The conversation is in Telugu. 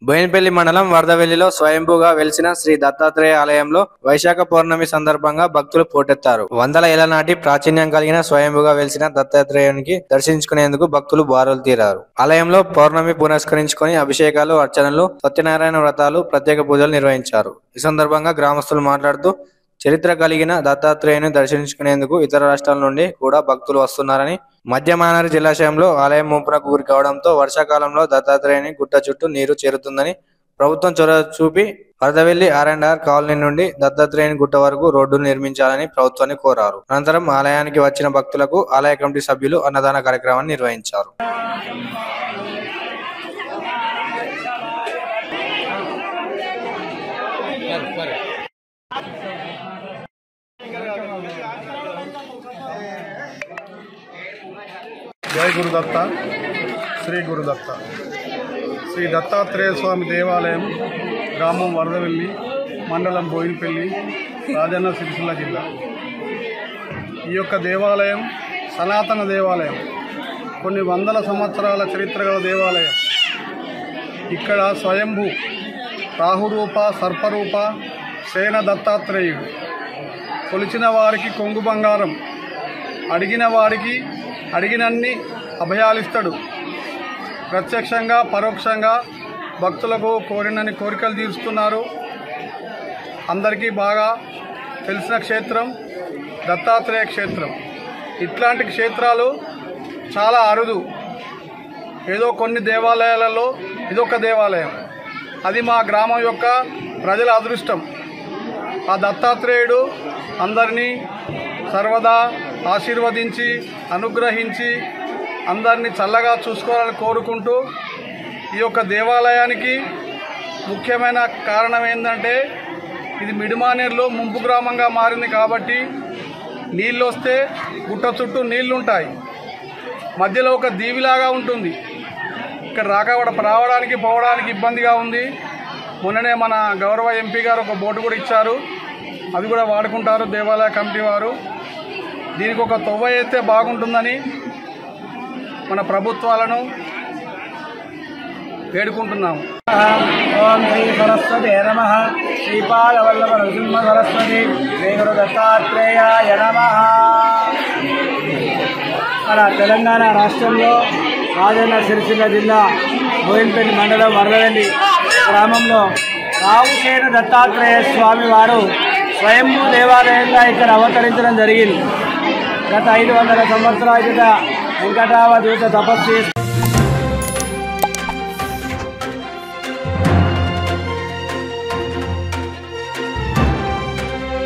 బోయినపల్లి మండలం వరదవెల్లిలో స్వయంభూగా వెలిసిన శ్రీ దత్తాత్రేయ ఆలయంలో వైశాఖ పౌర్ణమి సందర్భంగా భక్తులు పోటెత్తారు. వందల ఏళ్ల నాటి ప్రాచీన్యం కలిగిన స్వయంభూగా వెలిసిన దత్తాత్రేయునికి దర్శించుకునేందుకు భక్తులు బారులు తీరారు. ఆలయంలో పౌర్ణమి పురస్కరించుకొని అభిషేకాలు, అర్చనలు, సత్యనారాయణ వ్రతాలు, ప్రత్యేక పూజలు నిర్వహించారు. ఈ సందర్భంగా గ్రామస్తులు మాట్లాడుతూ చరిత్ర కలిగిన దత్తాత్రేయుని దర్శించుకునేందుకు ఇతర రాష్ట్రాల నుండి కూడా భక్తులు వస్తున్నారని, మధ్య మానరి జలాశయంలో ఆలయం ముంపునకు గురి కావడంతో వర్షాకాలంలో దత్తాత్రేయుని గుట్ట చుట్టూ నీరు చేరుతుందని ప్రభుత్వం చొరవ చూపి వరదవెల్లి R&R కాలనీ నుండి దత్తాత్రేయుని గుట్ట వరకు రోడ్డు నిర్మించాలని ప్రభుత్వాన్ని కోరారు. అనంతరం ఆలయానికి వచ్చిన భక్తులకు ఆలయ కమిటీ సభ్యులు అన్నదాన కార్యక్రమాన్ని నిర్వహించారు. జై గురుదత్త, శ్రీ గురుదత్త. శ్రీ దత్తాత్రేయ స్వామి దేవాలయం, గ్రామం వరదవెల్లి, మండలం బోయినపల్లి, రాజన్న సిరిసిల్ల జిల్లా. ఈ యొక్క దేవాలయం సనాతన దేవాలయం, కొన్ని వందల సంవత్సరాల చరిత్ర గల దేవాలయం. ఇక్కడ స్వయంభూ రాహురూప, సర్పరూప, సేన దత్తాత్రేయుడు. కొలిచిన వారికి కొంగు బంగారం, అడిగిన వారికి అడిగినన్ని అభయాలిస్తాడు. ప్రత్యక్షంగా పరోక్షంగా భక్తులకు కోరినన్ని కోరికలు తీరుస్తున్నారు. అందరికీ బాగా తెలిసిన క్షేత్రం దత్తాత్రేయ క్షేత్రం. ఇట్లాంటి క్షేత్రాలు చాలా అరుదు. ఏదో కొన్ని దేవాలయాలలో ఇదొక దేవాలయం. అది మా గ్రామం యొక్క ప్రజల అదృష్టం. ఆ దత్తాత్రేయుడు అందరినీ సర్వదా ఆశీర్వదించి అనుగ్రహించి అందరినీ చల్లగా చూసుకోవాలని కోరుకుంటూ, ఈ యొక్క దేవాలయానికి ముఖ్యమైన కారణం ఏంటంటే, ఇది మిడిమానేరులో ముంపు గ్రామంగా మారింది కాబట్టి నీళ్ళు వస్తే గుట్ట చుట్టూ నీళ్లుంటాయి. మధ్యలో ఒక దీవిలాగా ఉంటుంది. ఇక్కడ రావడానికి పోవడానికి ఇబ్బందిగా ఉంది. మొన్ననే మన గౌరవ ఎంపీ గారు ఒక బోటు కూడా ఇచ్చారు. అది కూడా వాడుకుంటారు దేవాలయ కమిటీ వారు. దీనికి ఒక తొవ్వ అయితే బాగుంటుందని మన ప్రభుత్వాలను వేడుకుంటున్నాము. ఓం శ్రీ సరస్వతి నమః. శ్రీపాదవల్లభ నృసింహ సరస్వతి శ్రీ గురు దత్తాత్రేయాయ నమః. మన తెలంగాణ రాష్ట్రంలో రాజన్న సిరిసిల్ల జిల్లా బోయినపల్లి మండలం వరదవెల్లి గ్రామంలో రావుసేన దత్తాత్రేయ స్వామి వారు స్వయంభూ దేవాలయంగా ఇక్కడ అవతరించడం జరిగింది. గత 500 సంవత్సరాల క్రితం వెంకటావధూత తపస్సు